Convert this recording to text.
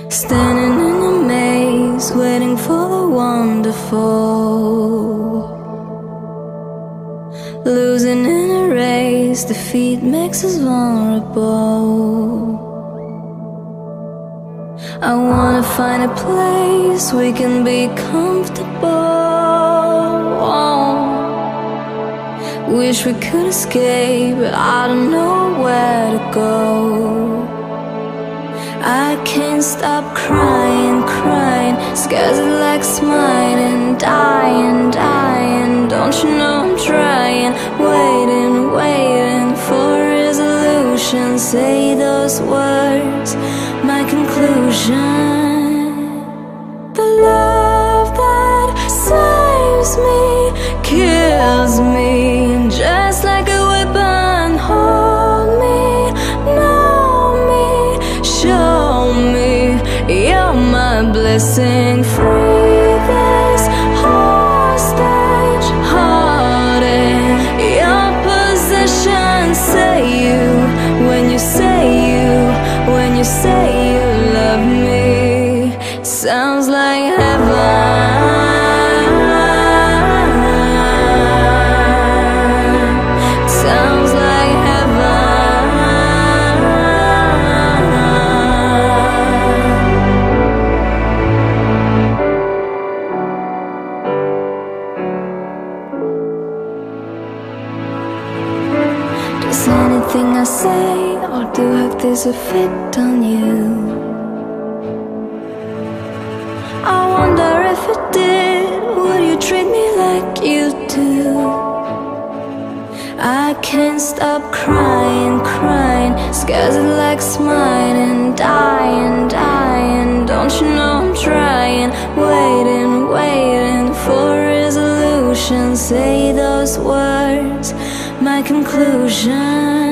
Standing in a maze, waiting for the wonderful. Losing in a race, defeat makes us vulnerable. I wanna find a place we can be comfortable. Wish we could escape, but I don't know where to go. I can't stop crying, crying. Scares it like smiling, dying, dying. Don't you know I'm trying, waiting, waiting for a resolution. Say those words, my conclusion. The love that saves me kills me, just like a weapon. Hold me, know me, show me you're my blessing. Free this hostage, heart in your possession. Say you when you say you, when you say you love me. Sounds like heaven. Sounds like heaven. Does anything I say or do have this effect on you? I wonder if it did, would you treat me like you do? I can't stop crying, crying. Scares it like smiling, dying, dying. Don't you know I'm trying, waiting, waiting for a resolution. Say those words, my conclusion.